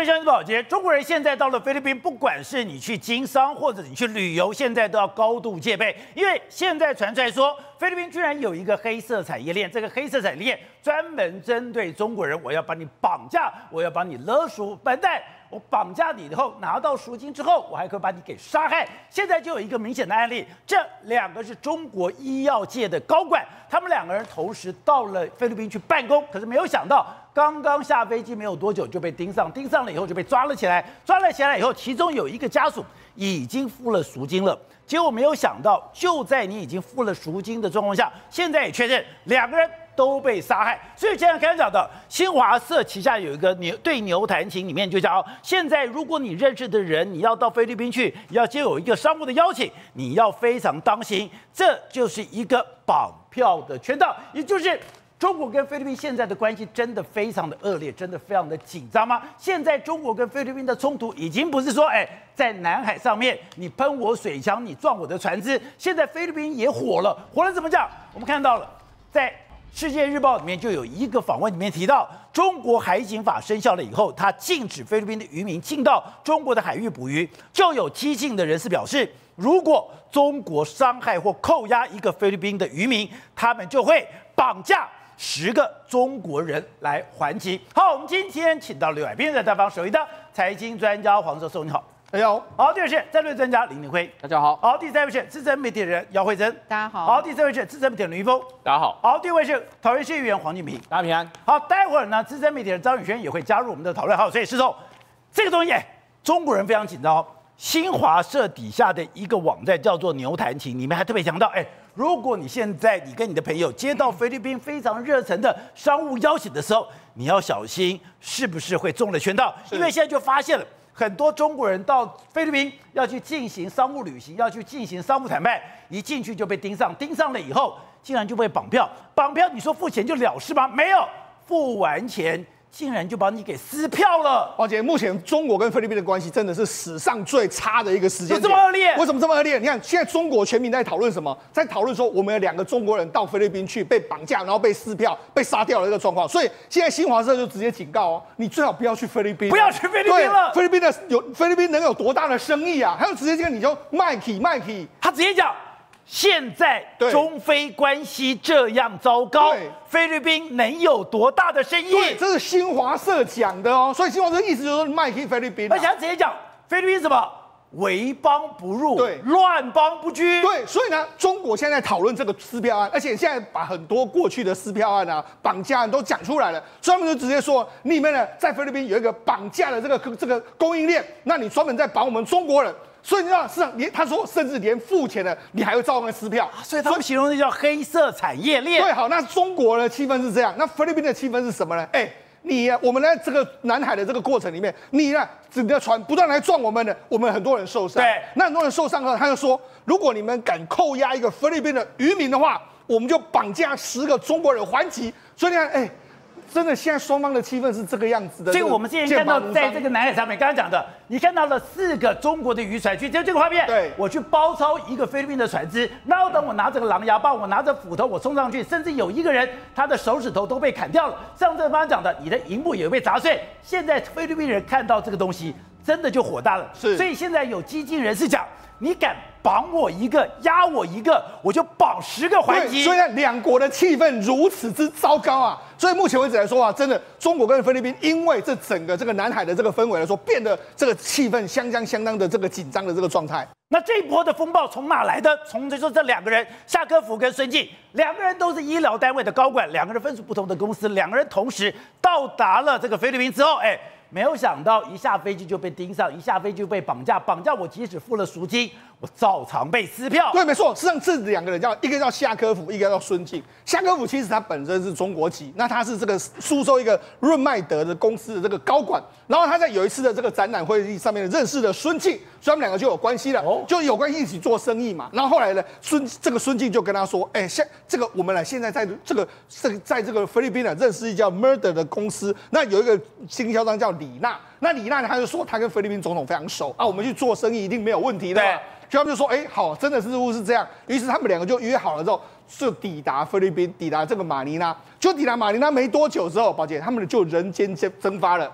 位乡亲保洁，中国人现在到了菲律宾，不管是你去经商或者你去旅游，现在都要高度戒备，因为现在传出来说，菲律宾居然有一个黑色产业链，这个黑色产业链专门针对中国人，我要把你绑架，我要把你勒赎，笨蛋！我绑架你以后拿到赎金之后，我还可以把你给杀害。现在就有一个明显的案例，这两个是中国医药界的高管，他们两个人同时到了菲律宾去办公，可是没有想到刚刚下飞机没有多久就被盯上，盯上了以后就被抓了起来，抓了起来以后，其中有一个家属已经付了赎金了。结果没有想到，就在你已经付了赎金的状况下，现在也确认两个人都被杀害。所以现在刚才讲的新华社旗下有一个对牛弹琴，里面就讲现在如果你认识的人，你要到菲律宾去，要接有一个商务的邀请，你要非常当心，这就是一个绑票的圈套，也就是中国跟菲律宾现在的关系真的非常的恶劣，真的非常的紧张吗？现在中国跟菲律宾的冲突已经不是说，在南海上面你喷我水枪，你撞我的船只，现在菲律宾也火了，火了怎么讲？我们看到了，在《世界日报》里面就有一个访问里面提到，中国海警法生效了以后，它禁止菲律宾的渔民进到中国的海域捕鱼，就有激进的人士表示，如果中国伤害或扣押一个菲律宾的渔民，他们就会绑架10个中国人来还击。好，我们今天请到刘海边在大方首一的财经专家黄教授，你好。 大家好。 好，第二位是战略专家林明辉， 大家好。 好，第三位是资深媒体人姚慧珍， 大家好。 好，第四位是资深媒体人吕一峰， 大家好。 好，第五位是桃园市议员黄敬平， 大家平安。 好，待会儿呢，资深媒体人张宇轩也会加入我们的讨论。好，所以石头，这个东西，中国人非常紧张。新华社底下的一个网站叫做牛弹琴，里面还特别强调，如果你现在你跟你的朋友接到菲律宾非常热忱的商务邀请的时候，你要小心是不是会中了圈套，因为现在就发现了很多中国人到菲律宾要去进行商务旅行，要去进行商务谈判，一进去就被盯上，盯上了以后竟然就被绑票，绑票你说付钱就了事吗？没有，付完钱竟然就把你给撕票了。 而且目前中国跟菲律宾的关系真的是史上最差的一个时间点， 有这么恶劣？ 为什么这么恶劣？你看现在中国全民在讨论什么？在讨论说我们有2个中国人到菲律宾去被绑架，然后被撕票、被杀掉的这个状况。所以现在新华社就直接警告你最好不要去菲律宾， 不要去菲律宾了。 菲律宾能有多大的生意啊？还有直接跟你就卖起，他直接讲。现在中菲关系这样糟糕，菲律宾能有多大的生意？ 对，这是新华社讲的哦。所以新华社意思就是说卖给菲律宾， 而且他直接讲菲律宾什么为邦不入， 对， 乱邦不居。 对，所以呢，中国现在在讨论这个撕票案，而且现在把很多过去的撕票案啊、绑架案都讲出来了，所以他们就直接说，你们呢在菲律宾有一个绑架的这个供应链，那你专门在绑我们中国人。所以你知道，市场他说，甚至连付钱的你还会照样撕票， 所以他们形容的叫黑色产业链。 对，好，那中国的气氛是这样，那菲律宾的气氛是什么呢？我们在这个南海的这个过程里面，你的船不断来撞我们的，我们很多人受伤。 对， 那很多人受伤后，他就说，如果你们敢扣押一个菲律宾的渔民的话，我们就绑架10个中国人还击。所以你看，真的，现在双方的气氛是这个样子的。 这个我们之前看到，在这个南海上面，刚刚讲的，你看到了4个中国的渔船去，就这个画面， 对， 我去包抄一个菲律宾的船只，然后等我拿着个狼牙棒，我拿着斧头，我冲上去，甚至有一个人他的手指头都被砍掉了。像这刚刚讲的，你的荧幕也被砸碎。现在菲律宾人看到这个东西，真的就火大了。 是， 所以现在有激进人士讲，你敢绑我一个，压我一个，我就绑10个还击。 所以呢，2国的气氛如此之糟糕啊！所以目前为止来说啊，真的，中国跟菲律宾因为这整个这个南海的这个氛围来说，变得这个气氛相当的这个紧张的这个状态。 那这一波的风暴从哪来的？从就说这2个人，夏科夫跟孙静，2个人都是医疗单位的高管，2个人分属不同的公司，2个人同时到达了这个菲律宾之后，没有想到一下飞机就被盯上，一下飞机就被绑架，绑架我即使付了赎金，我照常被撕票。 对，没错，实际上这2个人一个叫夏科夫，一个叫孙静。夏科夫其实他本身是中国籍，那他是这个苏州一个润麦德的公司的这个高管，然后他在有一次的这个展览会议上面认识了孙静，所以他们2个就有关系了，就有关系一起做生意嘛。然后后来呢，孙静就跟他说，这个我们现在在这个菲律宾认识一家 Murder 的公司，那有一个经销商叫李娜，那李娜他就说他跟菲律宾总统非常熟啊，我们去做生意一定没有问题的。 对， 所以他们就说，好，真的似乎是这样。于是他们2个就约好了之后，就抵达菲律宾，抵达这个马尼拉。就抵达马尼拉没多久之后，宝姐他们就人间蒸发了。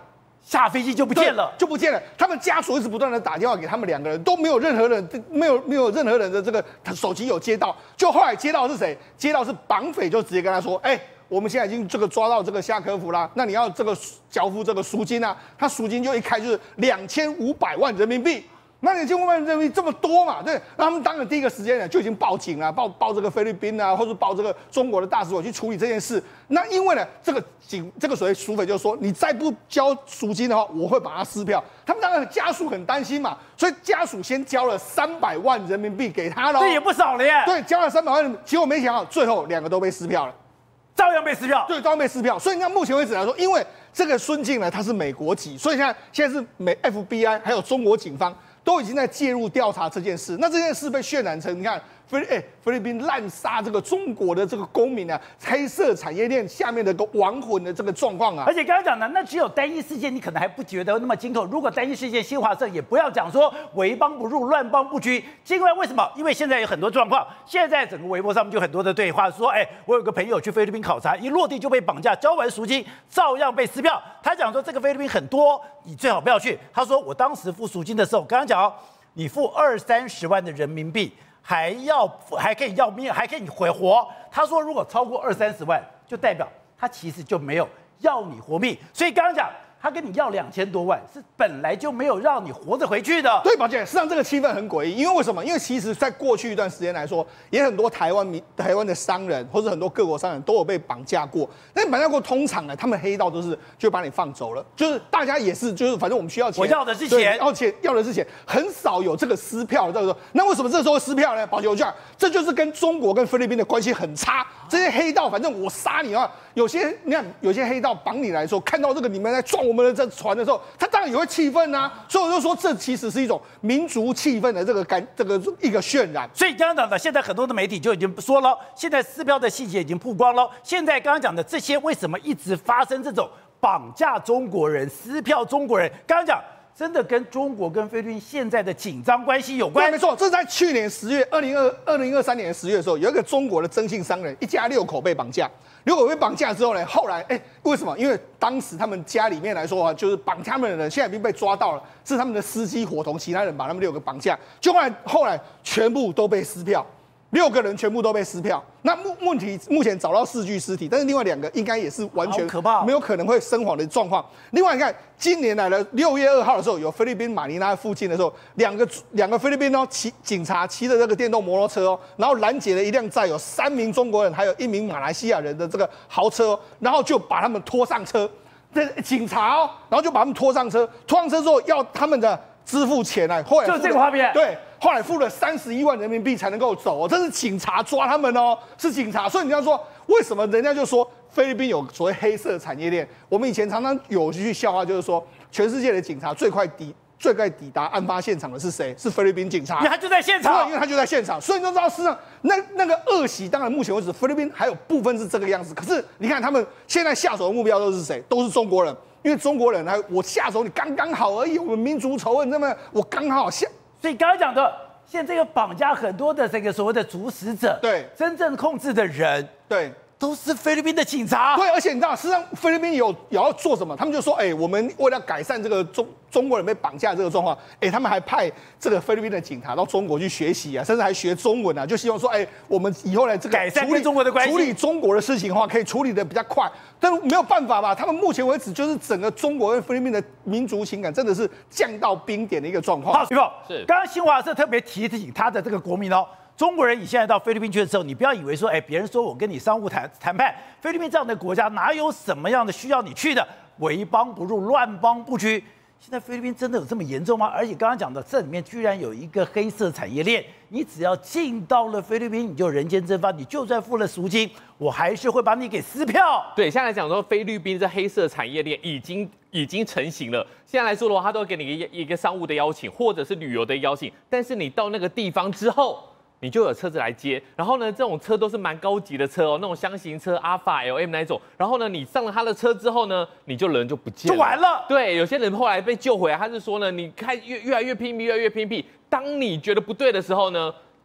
下飞机就不见了， 就不见了。他们家属一直不断的打电话给他们2个人，都没有任何人没有任何人的这个手机有接到。就后来接到的是谁？接到是绑匪，就直接跟他说，我们现在已经这个抓到这个夏科夫啦，那你要这个交付这个赎金啊？他赎金就一开就是2500万人民币。那2500万人民币这么多嘛？对，那他们当然第一个时间呢就已经报警了，报这个菲律宾啊，或者报这个中国的大使馆去处理这件事。那因为呢，这个所谓赎匪就说，你再不交赎金的话，我会把它撕票。他们当然家属很担心嘛，所以家属先交了300万人民币给他了， 这也不少了耶。 对，交了300万人民币，结果没想到最后2个都被撕票了。 照样被撕票， 对，照样被撕票。所以你看，目前为止来说，因为这个孙静呢，他是美国籍，所以现在是FBI 还有中国警方都已经在介入调查这件事。那这件事被渲染成，你看菲律宾滥杀这个中国的这个公民啊，黑色产业链下面的个亡魂的这个状况啊。 而且刚刚讲的，那只有单一事件，你可能还不觉得那么惊恐。如果单一事件，新华社也不要讲说为邦不入，乱邦不居。因为什么？因为现在有很多状况，现在整个微博上面就很多的对话，说，我有个朋友去菲律宾考察，一落地就被绑架，交完赎金照样被撕票。他讲说这个菲律宾很多，你最好不要去。他说我当时付赎金的时候，刚刚讲你付20-30万的人民币。还可以要命，还可以回活。他说，如果超过20-30万，就代表他其实就没有要你活命。所以刚刚讲，他跟你要2000多万，是本来就没有让你活着回去的。 对，宝姐，实际上这个气氛很诡异，因为为什么？因为其实在过去一段时间来说，也很多台湾的商人或者很多各国商人都有被绑架过。但绑架过通常呢，他们黑道都是就把你放走了，就是大家也是就是反正我们需要钱， 我要的是钱， 要的是钱，很少有这个撕票的。那为什么这时候撕票呢？宝姐，我讲这就是跟中国跟菲律宾的关系很差。这些黑道，反正我杀你啊！你看有些黑道绑你来说，看到这个你们在撞我们的这船的时候，他当然也会气愤啊。所以我就说，这其实是一种民族气氛的这个一个渲染。 所以刚刚讲的，现在很多的媒体就已经说了，现在撕票的细节已经曝光了。现在刚刚讲的这些，为什么一直发生这种绑架中国人、撕票中国人？刚刚讲。真的跟中国跟菲律宾现在的紧张关系有关。 对，没错，这是在去年10月，2023年10月的时候，有一个中国的征信商人，一家6口被绑架。6口被绑架之后呢，后来为什么？因为当时他们家里面来说啊，就是绑他们的人现在已经被抓到了，是他们的司机伙同其他人把他们6个绑架，就后来全部都被撕票。6个人全部都被撕票，那目前找到4具尸体，但是另外2个应该也是完全可怕， 没有可能会生还的状况。另外你看，今年来了6月2号的时候，有菲律宾马尼拉附近的时候，两个菲律宾警察骑着这个电动摩托车然后拦截了一辆载有3名中国人还有1名马来西亚人的这个豪车然后就把他们拖上车，这警察然后就把他们拖上车之后要他们的支付钱啊，后来就这个画面， 对。后来付了31万人民币才能够走这是警察抓他们是警察。所以你要说为什么人家就说菲律宾有所谓黑色产业链？我们以前常常有句笑话，就是说全世界的警察最快抵达案发现场的是谁？是菲律宾警察， 因为他就在现场， 因为他就在现场。所以你就知道，事实上那个恶习，当然目前为止菲律宾还有部分是这个样子。可是你看他们现在下手的目标都是谁？都是中国人，因为中国人我下手你刚刚好而已，我们民族仇恨，那么我刚好下。所以刚刚讲的，现在这个绑架很多的这个所谓的主使者， 对， 真正控制的人， 对， 都是菲律宾的警察。 对，而且你知道，事实上菲律宾也要做什么？他们就说，我们为了改善这个中国人被绑架这个状况，他们还派这个菲律宾的警察到中国去学习啊，甚至还学中文啊，就希望说，我们以后来这个改善跟中国的关系， 处理中国的事情的话，可以处理的比较快。但没有办法吧？他们目前为止就是整个中国跟菲律宾的民族情感真的是降到冰点的一个状况。 好，徐凤是刚刚新华社特别提醒他的这个国民中国人，你现在到菲律宾去的时候，你不要以为说，别人说我跟你商务谈判，菲律宾这样的国家哪有什么样的需要你去的？为邦不入，乱邦不居。现在菲律宾真的有这么严重吗？而且刚刚讲的，这里面居然有一个黑色产业链，你只要进到了菲律宾，你就人间蒸发，你就算付了赎金，我还是会把你给撕票。 对，现在来讲说，菲律宾这黑色产业链已经成型了。现在来说的话，他都会给你一个商务的邀请，或者是旅游的邀请，但是你到那个地方之后，你就有车子来接，然后呢，这种车都是蛮高级的车那种箱型车阿法 LM 那一种。然后呢，你上了他的车之后呢，你人就不见了， 就完了。 对，有些人后来被救回来，他是说呢，你看越来越拼命，越来越拼命。当你觉得不对的时候呢，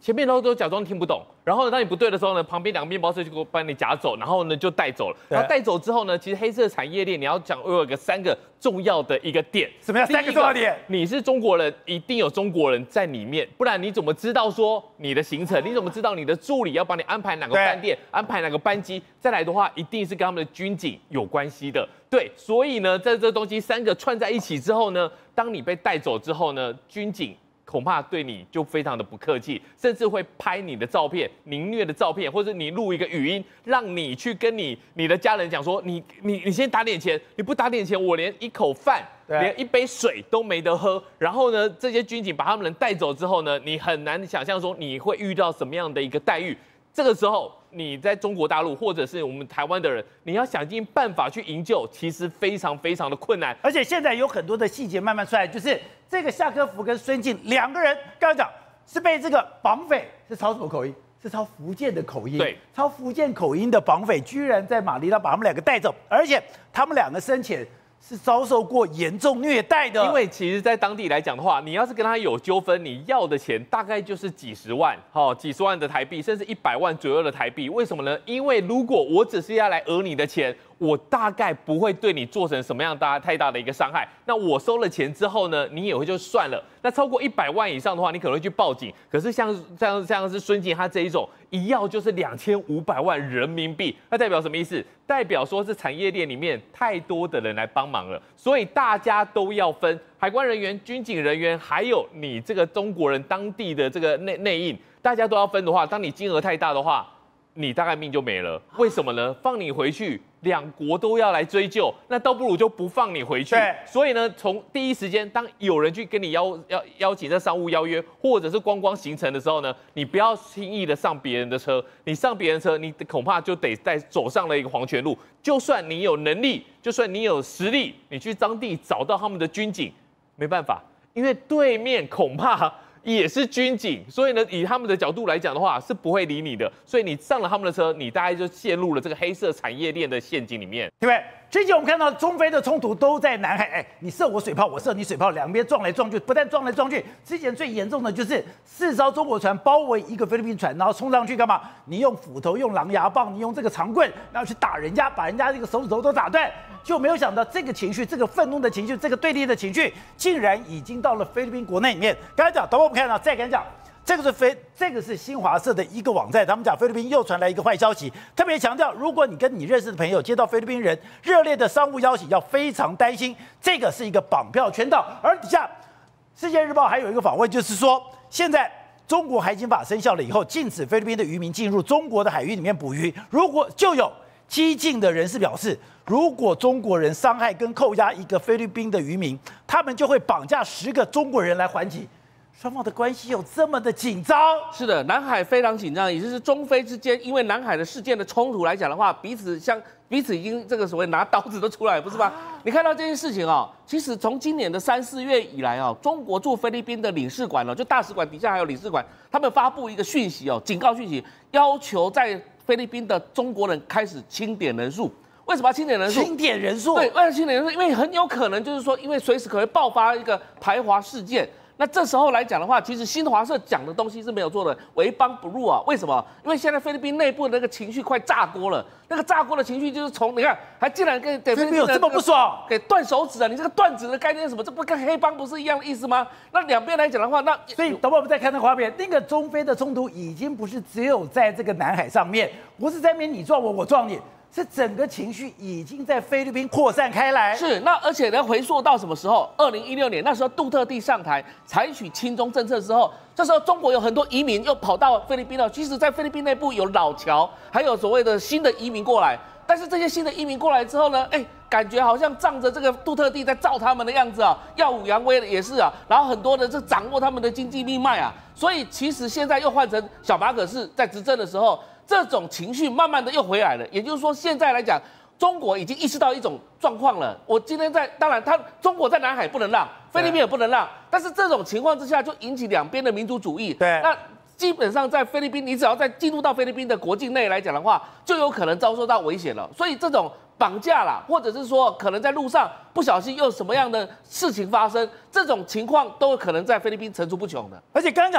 前面都假装听不懂，然后当你不对的时候呢，旁边两个面包车就给我把你夹走，然后呢就带走了。然后带走之后呢，其实黑色产业链你要讲，我有3个重要的一个点。 什么叫3个重要点？ 你是中国人，一定有中国人在里面，不然你怎么知道说你的行程？你怎么知道你的助理要帮你安排哪个饭店、安排哪个班机？再来的话，一定是跟他们的军警有关系的。对，所以呢，在这东西3个串在一起之后呢，当你被带走之后呢，军警恐怕对你就非常的不客气，甚至会拍你的照片、凌虐的照片，或者你录一个语音，让你去跟你的家人讲说，你先打点钱，你不打点钱，我连一口饭、连一杯水都没得喝。然后呢，这些军警把他们人带走之后呢，你很难想象说你会遇到什么样的一个待遇。这个时候，你在中国大陆或者是我们台湾的人，你要想尽办法去营救，其实非常非常的困难。 而且现在有很多的细节慢慢出来，就是这个夏科福跟孙静2个人，刚刚讲是被这个绑匪是操什么口音？是操福建的口音。 对， 操福建口音的绑匪居然在马尼拉把他们2个带走，而且他们2个生前是遭受过严重虐待的。 因为其实，在当地来讲的话，你要是跟他有纠纷，你要的钱大概就是几十万，几十万的台币，甚至100万左右的台币。为什么呢？因为如果我只是要来讹你的钱，我大概不会对你做成什么样太大的一个伤害。那我收了钱之后呢，你也会就算了。那超过100万以上的话，你可能会去报警。可是像是孙静他这一种，一要就是2500万人民币，那代表什么意思？代表说是产业链里面太多的人来帮忙了，所以大家都要分。海关人员、军警人员，还有你这个中国人当地的这个内应，大家都要分的话，当你金额太大的话，你大概命就没了。为什么呢？放你回去，2国都要来追究，那倒不如就不放你回去。所以呢，从第一时间，当有人去跟你邀请这商务邀约，或者是观光行程的时候呢，你不要轻易的上别人的车。你上别人车，你恐怕就得走上了一个黄泉路。就算你有能力，就算你有实力，你去当地找到他们的军警，没办法，因为对面恐怕也是军警，所以呢，以他们的角度来讲的话，是不会理你的。所以你上了他们的车，你大概就陷入了这个黑色产业链的陷阱里面， 对不对？之前我们看到中非的冲突都在南海，你射我水炮，我射你水炮，两边撞来撞去，不但撞来撞去，之前最严重的就是4艘中国船包围一个菲律宾船，然后冲上去干嘛？你用斧头、用狼牙棒、你用这个长棍，然后去打人家，把人家这个手指头都打断。就没有想到这个情绪，这个愤怒的情绪，这个对立的情绪，竟然已经到了菲律宾国内里面。刚才讲，等会我们看到，再跟你讲，这个是新华社的一个网站，他们讲菲律宾又传来一个坏消息，特别强调，如果你跟你认识的朋友接到菲律宾人热烈的商务邀请，要非常担心，这个是一个绑票圈套。而底下《世界日报》还有一个访问，就是说，现在中国海警法生效了以后，禁止菲律宾的渔民进入中国的海域里面捕鱼。如果就有激进的人士表示，如果中国人伤害跟扣押一个菲律宾的渔民，他们就会绑架10个中国人来还击。双方的关系有这么的紧张？ 是的，南海非常紧张，也就是中菲之间，因为南海的事件的冲突来讲的话，彼此已经这个所谓拿刀子都出来，不是吧？你看到这件事情哦，其实从今年的3、4月以来哦，中国驻菲律宾的领事馆哦，就大使馆底下还有领事馆，他们发布一个讯息哦，警告讯息，要求在菲律宾的中国人开始清点人数。为什么要清点人数？ 清点人数， 对，为了清点人数，因为很有可能就是说，因为随时可能爆发一个排华事件。那这时候来讲的话，其实新华社讲的东西是没有做的，为邦不入啊。为什么？因为现在菲律宾内部的那个情绪快炸锅了。那个炸锅的情绪就是从你看，还竟然给菲律宾有这么不爽， 给断手指啊！你这个断指的概念是什么？这不跟黑帮不是一样的意思吗？那两边来讲的话，那所以等会我们再看那个画面，那个中非的冲突已经不是只有在这个南海上面，不是在那边你撞我，我撞你。是整个情绪已经在菲律宾扩散开来。 是，那而且呢，回溯到什么时候？2016年那时候杜特地上台，采取亲中政策之后，这时候中国有很多移民又跑到菲律宾了。其实，在菲律宾内部有老侨，还有所谓的新的移民过来。但是这些新的移民过来之后呢，感觉好像仗着这个杜特地在罩他们的样子啊，耀武扬威的也是啊。然后很多的掌握他们的经济命脉啊。所以其实现在又换成小马可仕在执政的时候。这种情绪慢慢的又回来了，也就是说，现在来讲，中国已经意识到一种状况了。我今天当然中国在南海不能让，菲律宾也不能让，但是这种情况之下，就引起两边的民族主义。 对， 那基本上在菲律宾，你只要在进入到菲律宾的国境内来讲的话，就有可能遭受到危险了。所以这种绑架啦，或者是说可能在路上不小心又什么样的事情发生，这种情况都有可能在菲律宾层出不穷的。 而且刚刚讲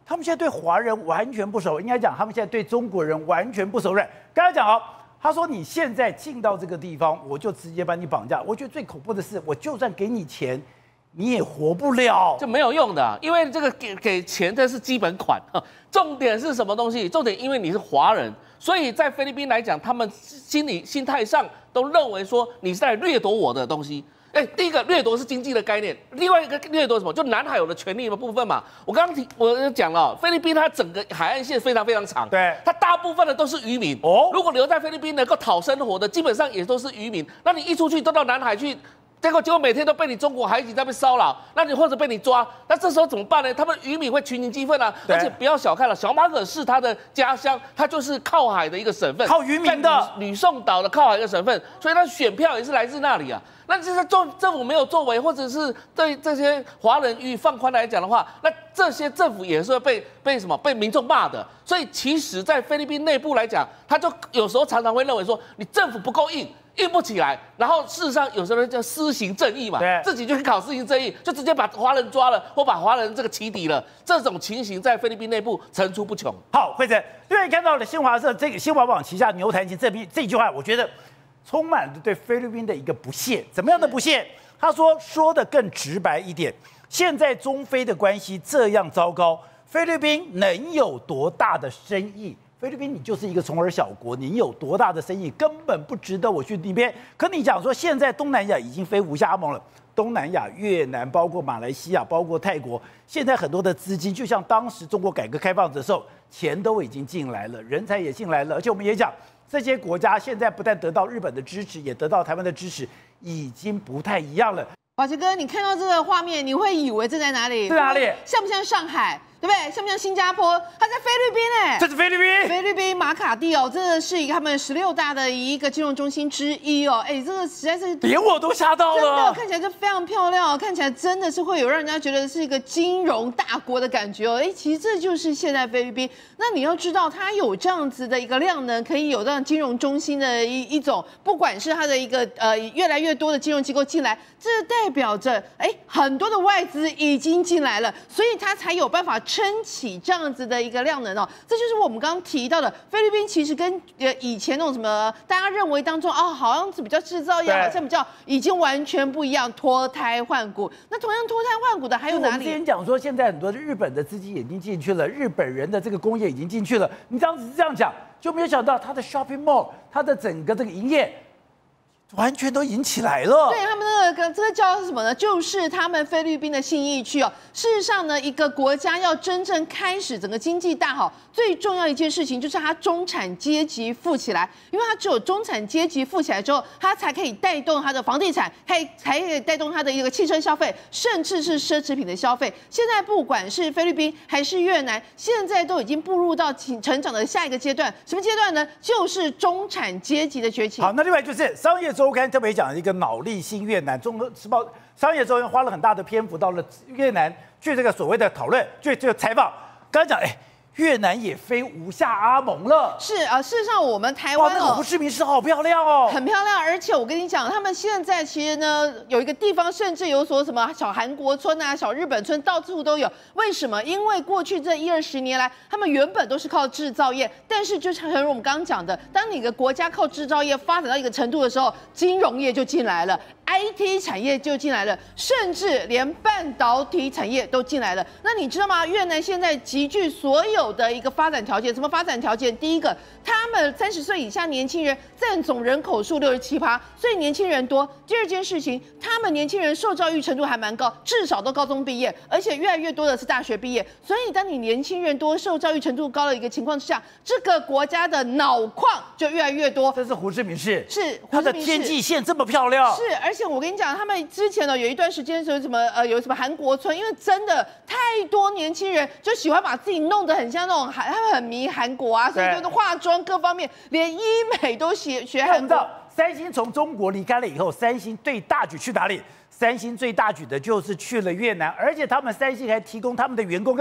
他们现在对华人完全不熟，应该讲他们现在对中国人完全不熟稔。刚才讲哦，他说你现在进到这个地方，我就直接把你绑架。我觉得最恐怖的是，我就算给你钱，你也活不了， 这没有用的，因为这个给钱这是基本款。重点是什么东西？重点因为你是华人，所以在菲律宾来讲，他们心态上都认为说你是在掠夺我的东西。第一个掠夺是经济的概念，另外一个掠夺什么？就南海有的权利的部分嘛。我讲了，菲律宾它整个海岸线非常非常长， 对， 它大部分的都是渔民。如果留在菲律宾能够讨生活的，基本上也都是渔民。那你一出去都到南海去。结果每天都被你中国海警在那边骚扰，那你或者被你抓，那这时候怎么办呢？他们渔民会群情激愤啊！而且不要小看了，小马可是他的家乡，他就是靠海的一个省份， 靠渔民的吕宋岛的靠海的省份，所以他选票也是来自那里啊。那这些政府没有作为，或者是对这些华人予以放宽来讲的话，那这些政府也是会被民众骂的。所以其实，在菲律宾内部来讲，他就有时候常常会认为说，你政府不够硬不起来，然后事实上有时候叫施行正义嘛，自己就去搞施行正义，就直接把华人抓了，或把华人这个起底了，这种情形在菲律宾内部层出不穷。 好，慧珍，对，看到了新华社这个新华网旗下牛弹琴这句话，我觉得充满了对菲律宾的一个不屑。怎么样的不屑？他说的更直白一点，现在中菲的关系这样糟糕，菲律宾能有多大的生意？菲律宾你就是一个从儿小国，你有多大的生意根本不值得我去那边。可你讲说现在东南亚已经非无下阿蒙了，东南亚、越南，包括马来西亚，包括泰国，现在很多的资金，就像当时中国改革开放的时候，钱都已经进来了，人才也进来了，而且我们也讲这些国家现在不但得到日本的支持，也得到台湾的支持，已经不太一样了。 宝杰哥，你看到这个画面，你会以为这在哪里？ 在哪里？ 像不像上海？对不对？像不像新加坡？它在菲律宾哎， 这是菲律宾。 菲律宾马卡蒂哦，真的是他们16大的一个金融中心之一哦。这个实在是连我都吓到了。 真的看起来就非常漂亮，看起来真的是会有让人家觉得是一个金融大国的感觉哦。其实这就是现在菲律宾。那你要知道，它有这样子的一个量能，可以有这样金融中心的一种，不管是它的一个越来越多的金融机构进来，这代表着很多的外资已经进来了，所以它才有办法撑起这样子的一个量能哦。这就是我们刚刚提到的，菲律宾其实跟以前那种什么大家认为当中好像是比较制造业，好像比较已经完全不一样，脱胎换骨。那同样脱胎换骨的还有哪里？ 我们之前讲说，现在很多日本的资金已经进去了，日本人的这个工业已经进去了。你当时这样讲，就没有想到它的 shopping mall， 它的整个这个营业完全都引起来了。 对，他们这个叫什么呢？就是他们菲律宾的信义区哦。事实上呢，一个国家要真正开始整个经济大好，最重要一件事情就是它中产阶级富起来，因为它只有中产阶级富起来之后，它才可以带动它的房地产，才可以带动它的一个汽车消费，甚至是奢侈品的消费。现在不管是菲律宾还是越南，现在都已经步入到成长的下一个阶段。什么阶段呢？就是中产阶级的崛起。 好，那另外就是商业周刊特别讲了一个脑力新越南，中国时报商业周刊花了很大的篇幅到了越南去这个所谓的讨论，去这个采访。刚刚讲，越南也非无下阿蒙了。 是事实上我们台湾那个胡志明市好漂亮哦， 很漂亮。而且我跟你讲，他们现在其实呢，有一个地方甚至有所什么小韩国村啊、小日本村，到处都有。为什么？因为过去这10-20年来，他们原本都是靠制造业，但是就诚如我们刚刚讲的，当你的国家靠制造业发展到一个程度的时候，金融业就进来了。IT 产业就进来了，甚至连半导体产业都进来了。那你知道吗？越南现在集聚所有的一个发展条件，什么发展条件？第一个，他们30岁以下年轻人占总人口数67%，所以年轻人多。第二件事情，他们年轻人受教育程度还蛮高，至少都高中毕业，而且越来越多的是大学毕业。所以当你年轻人多、受教育程度高的一个情况之下，这个国家的脑矿就越来越多。 这是胡志明市， 是它的天际线这么漂亮， 是而且我跟你讲，他们之前呢有一段时间有什么韩国村，因为真的太多年轻人就喜欢把自己弄得很像那种他们很迷韩国啊，所以就是化妆各方面，连医美都学韩国。 三星从中国离开了以后，三星最大举去哪里？三星最大举的就是去了越南，而且他们三星还提供他们的员工干嘛？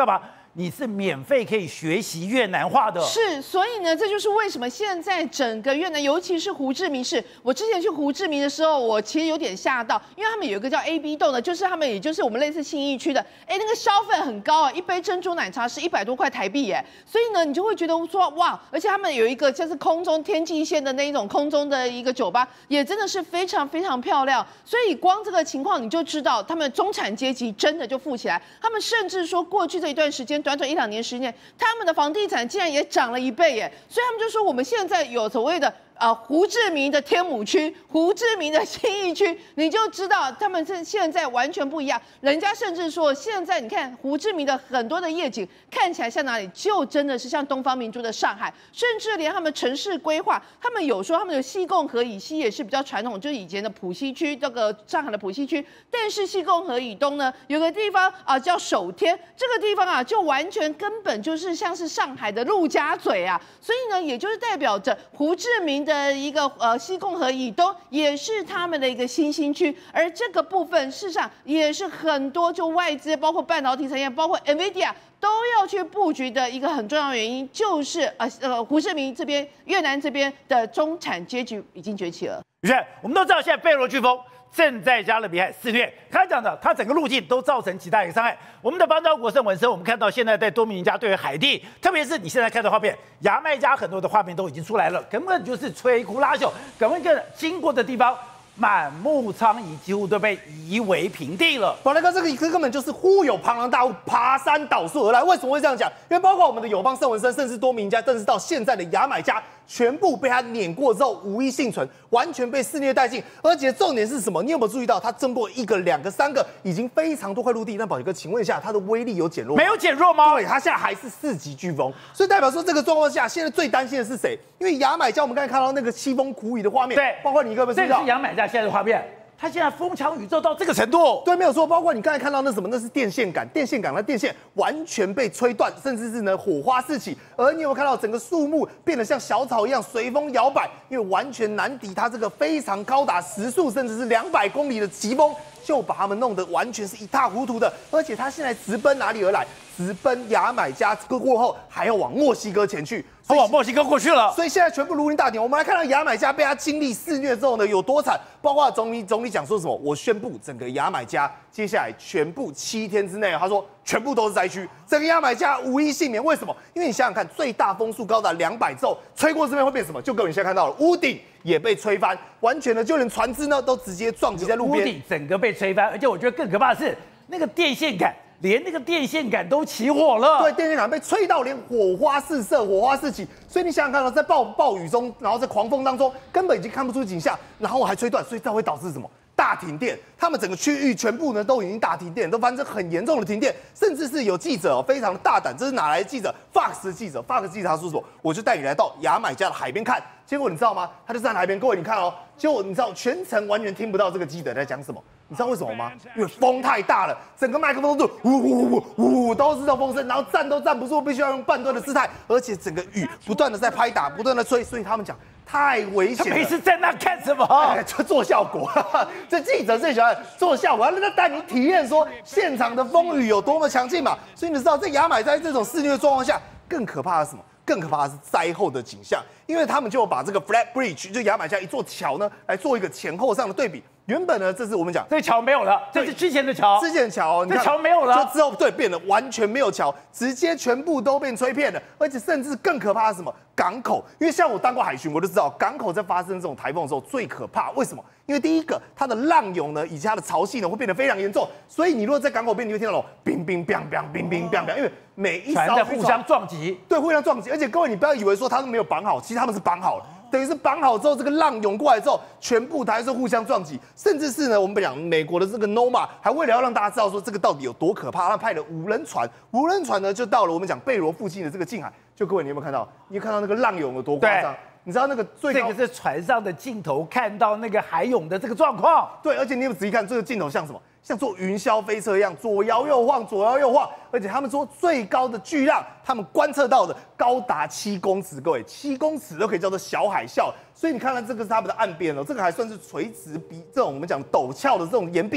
你是免费可以学习越南话的。 是，所以呢，这就是为什么现在整个越南，尤其是胡志明市，我之前去胡志明的时候，我其实有点吓到，因为他们有一个叫 AB 洞的，就是他们也就是我们类似信义区的，那个消费很高啊，一杯珍珠奶茶是100多块台币耶，所以呢，你就会觉得说哇，而且他们有一个就是空中天际线的那一种空中的一个酒吧，也真的是非常非常漂亮，所以光这个情况你就知道，他们中产阶级真的就富起来，他们甚至说过去这一段时间，短短1-2年时间，他们的房地产竟然也涨了1倍耶，所以他们就说我们现在有所谓的。胡志明的天母区、胡志明的信义区，你就知道他们是现在完全不一样。人家甚至说，现在你看胡志明的很多的夜景看起来像哪里，就真的是像东方明珠的上海，甚至连他们城市规划，他们有说他们的西贡河以西也是比较传统，就是以前的浦西区，这个上海的浦西区。但是西贡河以东呢，有个地方叫守天，这个地方就完全根本就是像是上海的陆家嘴啊，所以呢，也就是代表着胡志明的一个西贡河以东也是他们的一个新兴区，而这个部分事实上也是很多就外资，包括半导体产业，包括 NVIDIA 都要去布局的一个很重要的原因，就是胡志明这边、越南这边的中产阶级已经崛起了。 是，我们都知道现在贝罗飓风正在加勒比海肆虐，他讲的，他整个路径都造成极大的伤害。我们的邦交国圣文森，我们看到现在在多米尼加对于海地，特别是你现在看到画面，牙买加很多的画面都已经出来了，根本就是摧枯拉朽，根本经过的地方。满目苍夷，几乎都被夷为平地了。 宝来哥，这根本就是忽有庞然大物爬山倒树而来。为什么会这样讲？因为包括我们的友邦圣文森，甚至多米尼加，甚至到现在的牙买加，全部被他碾过之后无一幸存，完全被肆虐殆尽。而且重点是什么？你有没有注意到，他争过1个、2个、3个，已经非常多块陆地。那宝杰哥，请问一下，它的威力有减弱吗？ 没有减弱吗？ 对，它现在还是4级飓风，所以代表说这个状况下，现在最担心的是谁？因为牙买加，我们刚才看到那个凄风苦雨的画面， 对， 包括你有没有注意到？ 这是牙买加现在的画面。它现在风强宇宙到这个程度， 对，没有错。包括你刚才看到那什么，那是电线杆，电线杆的电线完全被吹断，甚至是呢火花四起。而你有没有看到整个树木变得像小草一样随风摇摆？因为完全难敌它这个非常高达时速甚至是200公里的疾风，就把他们弄得完全是一塌糊涂的。而且它现在直奔哪里而来？直奔牙买加过后，还要往墨西哥前去。 他往墨西哥过去了， 所以现在全部如临大敌。我们来看到牙买加被他经历肆虐之后呢，有多惨？包括总理讲说什么？我宣布整个牙买加接下来全部7天之内，他说全部都是灾区，整个牙买加无一幸免。为什么？因为你想想看，最大风速高达200之后，吹过这边会变什么？就跟你现在看到了，屋顶也被吹翻，完全的就连船只呢都直接撞击在路边， 屋顶整个被吹翻。而且我觉得更可怕的是那个电线杆。连那个电线杆都起火了， 对，电线杆被吹到连火花四射、火花四起，所以你想想看到，在暴雨中，然后在狂风当中，根本已经看不出景象，然后还吹断，所以这会导致什么？大停电，他们整个区域全部呢都已经大停电，都发生很严重的停电，甚至是有记者非常的大胆，这是哪来的记者 ？Fox 的记者，Fox 记者他说什么？我就带你来到牙买加的海边看，结果你知道吗？他就站在海边，各位你看哦，结果你知道全程完全听不到这个记者在讲什么。你知道为什么吗？因为风太大了，整个麦克风都呜呜呜呜都是这种风声，然后站都站不住，必须要用半蹲的姿态，而且整个雨不断的在拍打，不断的吹，所以他们讲太危险了。 他没事在那干什么？ 就做效果。这记者最喜欢做效果，他带你体验说现场的风雨有多么强劲嘛。所以你知道，在牙买加这种肆虐的状况下，更可怕的是什么？更可怕的是灾后的景象，因为他们就把这个 Flat Bridge 就牙买加一座桥呢，来做一个前后上的对比。原本呢，这是我们讲这桥没有了，这是之前的桥， 之前的桥， 这桥没有了， 就之后对变得完全没有桥，直接全部都变吹片了，而且甚至更可怕的是什么？港口，因为像我当过海巡，我就知道港口在发生这种台风的时候最可怕。为什么？因为第一个，它的浪涌呢，以及它的潮汐呢，会变得非常严重，所以你如果在港口边，你会听到冰冰冰冰冰冰冰冰，因为每一艘在互相撞击， 对，互相撞击，而且各位你不要以为说他们没有绑好，其实他们是绑好了。等于是绑好之后，这个浪涌过来之后，全部还是互相撞击，甚至是呢，我们讲美国的这个 NOMA 还为了要让大家知道说这个到底有多可怕，他派了无人船呢就到了我们讲贝罗附近的这个近海，就各位你有没有看到？你有看到那个浪涌有多夸张？你知道那个最高， 这个是船上的镜头看到那个海涌的这个状况。 对，而且你有仔细看这个镜头像什么？像坐云霄飞车一样，左摇右晃，左摇右晃。而且他们说最高的巨浪，他们观测到的高达7公尺，各位7公尺都可以叫做小海啸。所以你看到这个是他们的岸边哦，这个还算是垂直比这种我们讲陡峭的这种岩壁。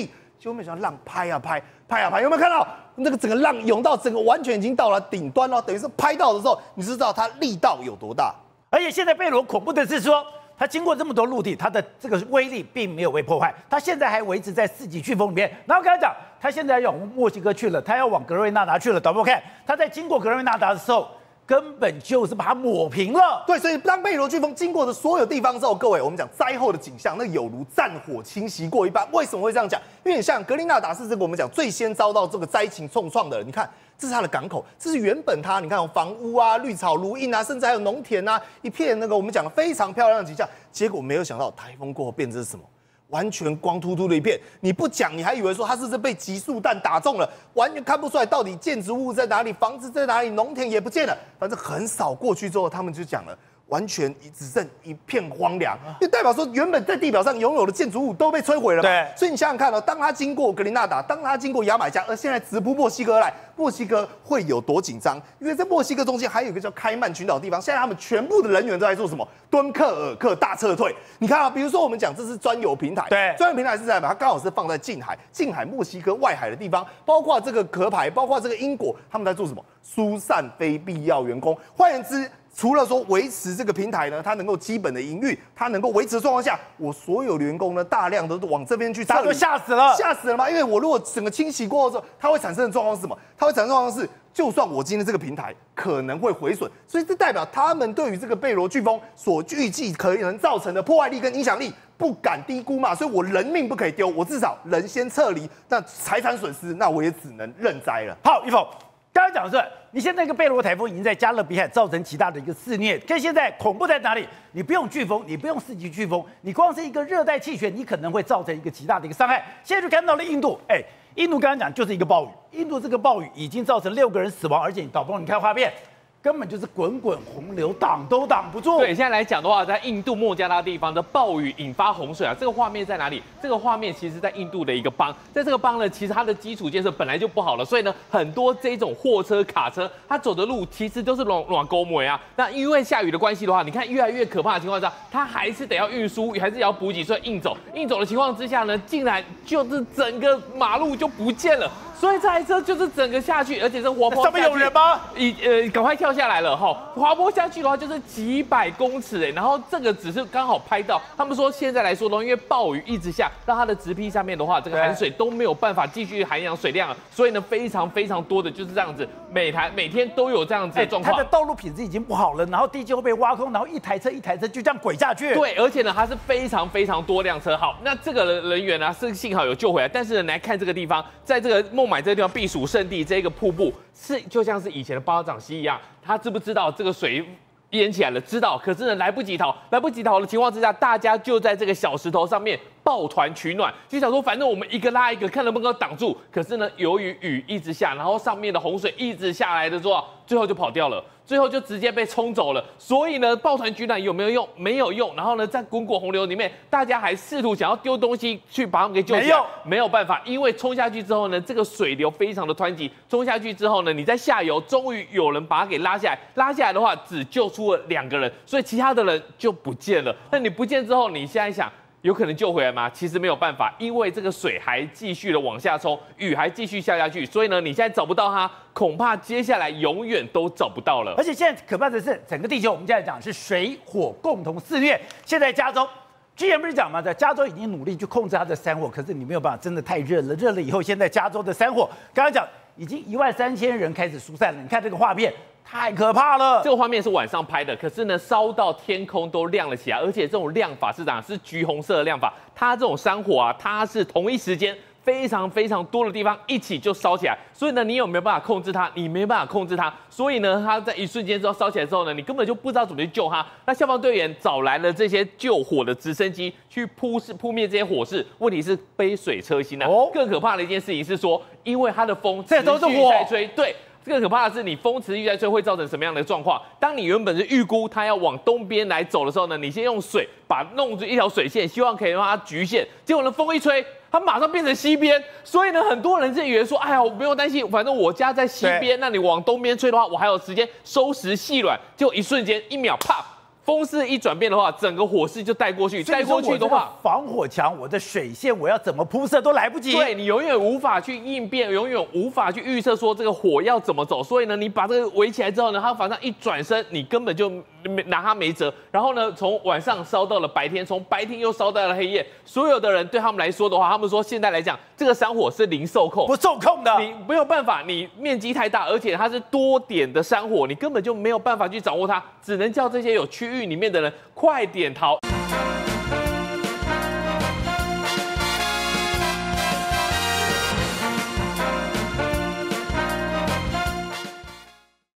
结果没想到浪拍啊拍，有没有看到那个整个浪涌到整个完全已经到了顶端了？等于是拍到的时候，你知道它力道有多大？ 而且现在贝罗恐怖的是说，它经过这么多陆地，它的这个威力并没有被破坏，它现在还维持在4级飓风里面。然后跟他讲，他现在要往墨西哥去了，他要往格瑞纳达去了。导播看，他在经过格瑞纳达的时候，根本就是把它抹平了。 对，所以当贝罗飓风经过的所有地方之后，各位，我们讲灾后的景象，那有如战火侵袭过一般。为什么会这样讲？因为你像格林纳达是这个我们讲最先遭到这个灾情重创的人。你看，这是它的港口，这是原本它你看有房屋啊、绿草如茵啊，甚至还有农田啊，一片那个我们讲的非常漂亮的景象。结果没有想到台风过后变成是什么？完全光秃秃的一片，你不讲，你还以为说它是被集束弹打中了，完全看不出来到底建筑物在哪里，房子在哪里，农田也不见了，反正很少过去之后，他们就讲了。完全只剩一片荒凉，就代表说原本在地表上拥有的建筑物都被摧毁了嘛。 对， 所以你想想看哦，当他经过格林纳达，当他经过牙买加，而现在直扑墨西哥来，墨西哥会有多紧张？因为在墨西哥中间还有一个叫开曼群岛的地方，现在他们全部的人员都在做什么？敦刻尔克大撤退。你看啊，比如说我们讲这是专有平台， 对， 专有平台是在哪？它刚好是放在近海墨西哥外海的地方，包括这个壳牌，包括这个英国，他们在做什么？疏散非必要员工。换言之，除了说维持这个平台呢，它能够基本的营运，它能够维持的状况下，我所有的员工呢，大量都往这边去撤离， 大家都吓死了， 吓死了吗？因为我如果整个清洗过后之后，它会产生的状况是什么？它会产生的状况是，就算我今天这个平台可能会毁损，所以这代表他们对于这个贝罗飓风所预计可能造成的破坏力跟影响力不敢低估嘛，所以我人命不可以丢，我至少人先撤离，那财产损失，那我也只能认栽了。 好，一峰。刚刚讲的是，你现在那个贝罗台风已经在加勒比海造成极大的一个肆虐。跟现在恐怖在哪里？你不用飓风，你不用4级飓风，你光是一个热带气旋，你可能会造成一个极大的一个伤害。现在就看到了印度，印度刚刚讲就是一个暴雨，印度这个暴雨已经造成6个人死亡，而且导播你看画面。根本就是滚滚洪流，挡都挡不住。 对，现在来讲的话，在印度孟加拉地方的暴雨引发洪水啊，这个画面在哪里？这个画面其实在印度的一个邦，在这个邦呢，其实它的基础建设本来就不好了，所以呢，很多这种货车、卡车，它走的路其实都是软沟膜啊。那因为下雨的关系的话，你看越来越可怕的情况下，它还是得要运输，还是要补给，所以硬走的情况之下呢，竟然就是整个马路就不见了。所以这台车就是整个下去，而且这滑坡上面有人吗？ 赶快跳下来了哈！滑坡下去的话就是几百公尺然后这个只是刚好拍到。他们说现在来说呢，因为暴雨一直下，让它的植被下面的话，这个含水都没有办法继续涵养水量了，所以呢非常非常多的就是这样子，每天都有这样子的状况。 它的道路品质已经不好了，然后地基会被挖空，然后一台车就这样滚下去。 对，而且呢它是非常非常多辆车。好，那这个人员呢是幸好有救回来，但是呢来看这个地方，在这个孟买这个地方避暑胜地，这个瀑布是就像是以前的巴掌溪一样，他知不知道这个水淹起来了？知道，可是呢来不及逃的情况之下，大家就在这个小石头上面抱团取暖，就想说反正我们一个拉一个，看能不能够挡住。可是呢，由于雨一直下，然后上面的洪水一直下来的时候，最后就跑掉了。最后就直接被冲走了，所以呢，抱团取暖有没有用？没有用。然后呢，在滚滚洪流里面，大家还试图想要丢东西去把他们给救起来，没有办法，因为冲下去之后呢，这个水流非常的湍急，冲下去之后呢，你在下游终于有人把它给拉下来，拉下来的话只救出了2个人，所以其他的人就不见了。那你不见之后，你现在想？有可能救回来吗？其实没有办法，因为这个水还继续的往下冲，雨还继续下去，所以呢，你现在找不到它，恐怕接下来永远都找不到了。 而且现在可怕的是，整个地球我们现在讲是水火共同肆虐。现在加州，之前不是讲吗？在加州已经努力去控制它的山火，可是你没有办法，真的太热了。热了以后，现在加州的山火，刚刚讲已经13000人开始疏散了。你看这个画面。太可怕了！ 这个画面是晚上拍的，可是呢，烧到天空都亮了起来，而且这种亮法是橘红色的亮法。它这种山火啊，它是同一时间非常非常多的地方一起就烧起来，所以呢，你有没有办法控制它？你没办法控制它，所以呢，它在一瞬间之后烧起来之后呢，你根本就不知道怎么去救它。那消防队员找来了这些救火的直升机去扑灭这些火势，问题是杯水车薪啊。更可怕的一件事情是说，因为它的风持续在吹，对。更可怕的是，你风持续在吹会造成什么样的状况？当你原本是预估它要往东边来走的时候呢，你先用水把弄出一条水线，希望可以让它局限。结果呢，风一吹，它马上变成西边。所以呢，很多人是以为说，哎呀，我不用担心，反正我家在西边，那你往东边吹的话，我还有时间收拾细软。结果一瞬间1秒，啪！ 风势一转变的话，整个火势就带过去，带过去的话， 防火墙，我的水线我要怎么铺设都来不及。 对你永远无法去应变，永远无法去预测说这个火要怎么走。所以呢，你把这个围起来之后呢，它反正一转身，你根本就拿它没辙。然后呢，从晚上烧到了白天，从白天又烧到了黑夜。所有的人对他们来说的话，他们说现在来讲，这个山火是零受控， 不受控的， 你没有办法，你面积太大，而且它是多点的山火，你根本就没有办法去掌握它，只能叫这些有区域里面的人快点逃。